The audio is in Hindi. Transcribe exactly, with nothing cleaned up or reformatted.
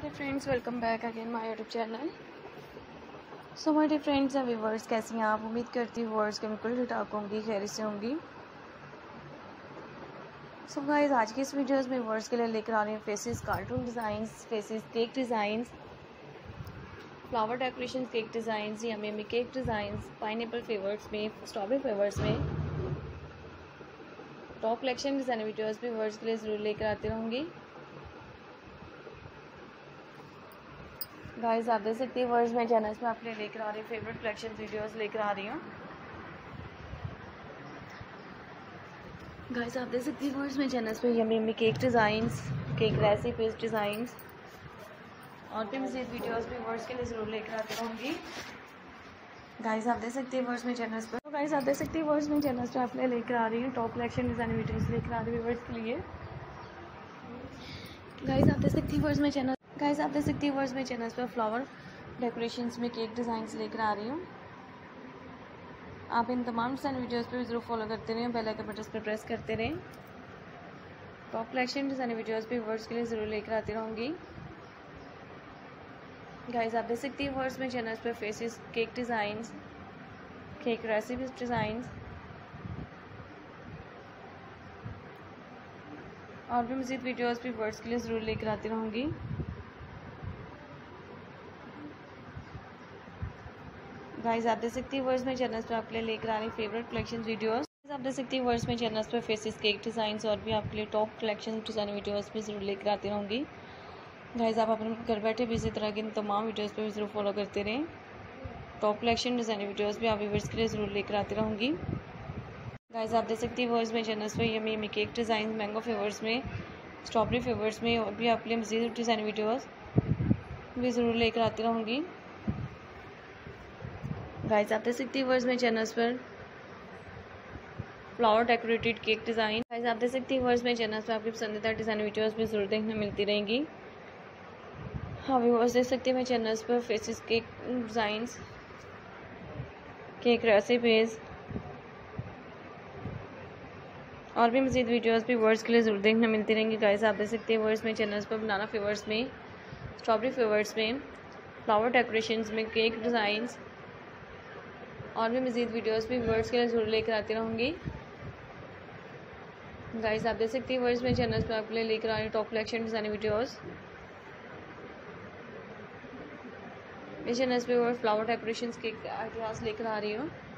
dear friends, welcome back again my YouTube channel. So my dear friends and viewers, कैसी हैं आप? उम्मीद करती हूँ वर्ड्स के बिल्कुल ठीक ठाक होंगी, खैर से होंगी. सो so गाइस, आज की इस वीडियोस में वर्ड्स के लिए लेकर आ रही हूँ faces cartoon designs, faces cake designs, flower decoration cake designs, yummy yummy cake designs, pineapple flavours में, स्ट्रॉबेरी फ्लेवर्स में, टॉप कलेक्शन डिज़ाइन वीडियोस भी वर्ड्स के लिए ज़रूर लेकर आती रहूँगी. गाइस, आप देख सकते हैं वर्ड्स में चैनल्स में आपके लिए लेकर आ रही हूँ फेवरेट कलेक्शन वीडियोस लेकर आ रही हूँ. गाइस, आप देख सकते हैं वर्ड्स में चैनल्स में yummy yummy cake designs, cake recipes designs और भी मज़ीद वीडियोस भी वर्ड्स के लिए ज़रूर लेकर आती रहूँगी. गाइस, आप देख सकते हैं वर्ड्स में चैनल्स पर गाइस आप देख सकते हैं वर्ड्स में चैनल्स पर आपके लिए लेकर आ रही हूँ टॉप कलेक्शन डिज़ाइन वीडियोस लेकर आ रही हूँ वर्ड्स के लिए. गाइस, आप देख सकते हैं वर्ड्स में चैनल गाइस आप देख सकते हैं वर्ड्स में चैनल्स पर फ्लावर डेकोरेशंस में केक डिज़ाइंस लेकर आ रही हूँ. आप इन तमाम डिज़ाइन वीडियोस पे भी ज़रूर फॉलो करते रहें, बेल आइकन बटन पर प्रेस करते रहें. टॉप कलेक्शन डिज़ाइन वीडियोस भी वर्ड्स के लिए ज़रूर लेकर आती रहूँगी. गाइस, आप देख सकते हैं वर्ड्स में चैनल्स पर faces cake designs, cake recipes designs और भी मज़ीद वीडियोस भी वर्ड्स के लिए ज़रूर लेकर आती रहूँगी. गाइस, आप देख सकती हैं वर्ड्स में चैनल्स पर आपके लिए लेकर आ रही फेवरेट कलेक्शन वीडियोस. आप देख सकती हैं वर्ड्स में चैनल्स पर फेसेस केक डिज़ाइंस और भी आपके लिए टॉप कलेक्शन डिज़ाइन वीडियोस भी ज़रूर लेकर आती रहूँगी. गाइस, आप अपने घर बैठे भी इसी तरह के तमाम वीडियोस पर भी ज़रूर फॉलो करते रहें. टॉप कलेक्शन डिज़ाइन वीडियोस भी आप व्यूअर्स के लिए ज़रूर लेकर आती रहूँगी. गाइस, आप देख सकती हैं वर्ड्स में चैनल्स पर yummy yummy cake design, mango flavours में, स्ट्रॉबेरी फ्लेवर्स में और भी आपके लिए मज़ीद डिज़ाइन वीडियोस भी ज़रूर लेकर आती रहूँगी. गाइस, आप देख सकती हैं वर्ड्स में चैनल्स पर flower decorated cake design. Guys, आप देख सकती हैं वर्ड्स में चैनल्स पर आपकी पसंदीदा डिज़ाइन वीडियोस भी ज़रूर देखने मिलती रहेंगी. हाँ व्यूअर्स, देख सकते हैं मैं चैनल्स पर faces cake designs, cake recipes और भी मज़ीद वीडियोस भी वर्ड्स के लिए ज़रूर देखने मिलती रहेंगी. गाइस, आप देख सकते हैं वर्ड्स में चैनल्स पर बनाना फ्लेवर्स में, स्ट्रॉबेरी फ्लेवर्स में, फ्लावर डेकोरेशंस में, केक डिज़ाइंस और भी मज़ीद वीडियोस भी वर्ड्स के लिए ज़रूर लेकर आती रहूँगी. गाइस, आप देख सकते हैं वर्ड्स में चैनल्स पर आपके लिए लेकर आ रही हूँ टॉप कलेक्शन डिज़ाइन वीडियोस. इस चैनल्स पे और फ्लावर डेकोरेशंस के आइडियाज़ लेकर आ रही हूँ.